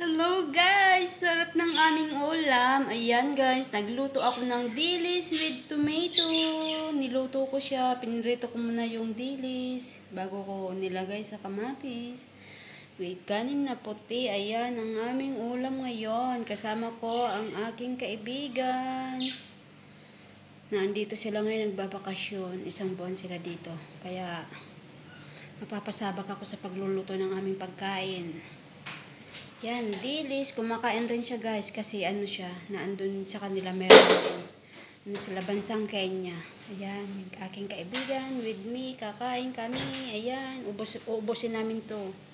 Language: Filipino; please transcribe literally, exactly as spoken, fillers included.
Hello guys! Sarap ng aming ulam. Ayan guys, nagluto ako ng dilis with tomato. Niluto ko siya, pinirito ko muna yung dilis bago ko nilagay sa kamatis. With kanin na puti. Ayan ang aming ulam ngayon. Kasama ko ang aking kaibigan. Nandito sila ngayon nagbabakasyon. Isang buwan sila dito. Kaya mapapasabak ako sa pagluluto ng aming pagkain. Yan, dilis. Kumakain rin siya guys kasi ano siya, naandun sa kanila meron din. Ano sila, bansang Kenya. Ayan, aking kaibigan with me, kakain kami. Ayan, ubos, ubusin namin to.